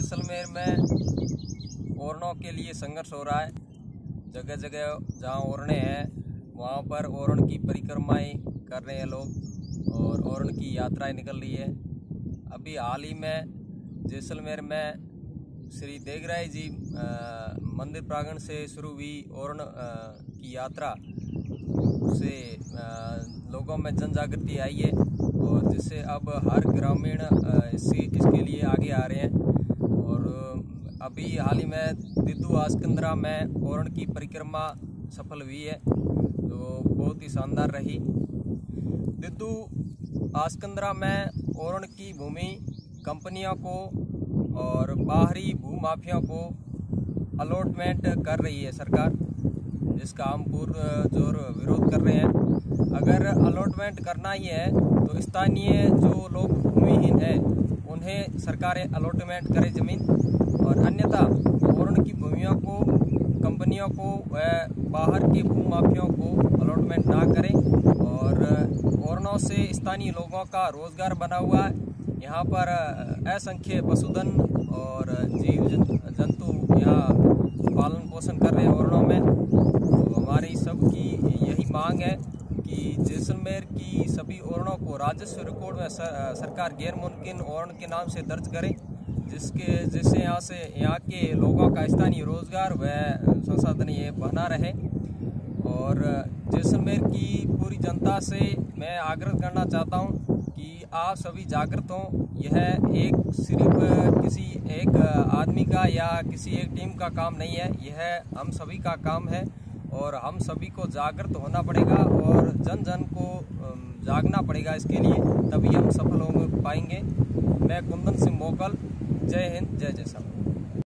जैसलमेर में ओरणों के लिए संघर्ष हो रहा है। जगह जगह जहाँ ओरणे हैं वहाँ पर ओरण की परिक्रमाएं कर रहे हैं लोग और ओरण की यात्राएं निकल रही है। अभी हाल ही में जैसलमेर में श्री देगराय जी मंदिर प्रांगण से शुरू हुई ओरण की यात्रा से लोगों में जन जागृति आई है और जिससे अब हर ग्रामीण इसके लिए आगे आ रहे हैं। और अभी हाल ही में दिद्दू आस्कंद्रा में ओरण की परिक्रमा सफल हुई है जो बहुत ही शानदार रही। दिद्दू आस्कंद्रा में ओरण की भूमि कंपनियों को और बाहरी भूमाफियाओं को अलॉटमेंट कर रही है सरकार, जिसका हम पुरजोर विरोध कर रहे हैं। अगर अलॉटमेंट करना ही है तो स्थानीय जो लोग भूमिहीन हैं उन्हें सरकारें अलॉटमेंट करें ज़मीन, और अन्यथा ओरण की भूमियों को कंपनियों को व बाहर के भूमाफियाओं को अलॉटमेंट ना करें। और ओरणों से स्थानीय लोगों का रोजगार बना हुआ है। यहाँ पर असंख्य पशुधन और जीव जंतु यहाँ पालन पोषण कर रहे हैं ओरणों में। तो हमारी सबकी यही मांग है कि जैसलमेर की सभी ओरणों को राजस्व रिकॉर्ड में सरकार गैर मुमकिन ओरण के नाम से दर्ज करे, जिससे यहाँ के लोगों का स्थानीय रोजगार व संसाधन ये बना रहे। और जैसलमेर की पूरी जनता से मैं आग्रह करना चाहता हूँ कि आप सभी जागृत हों। यह सिर्फ किसी एक आदमी का या किसी एक टीम का काम नहीं है, यह हम सभी का काम है और हम सभी को जागृत होना पड़ेगा और जन जन को जागना पड़ेगा इसके लिए, तभी हम सफल हो पाएंगे। मैं कुंदन सिंह मोकल, जय हिंद, जय जैसलमेर।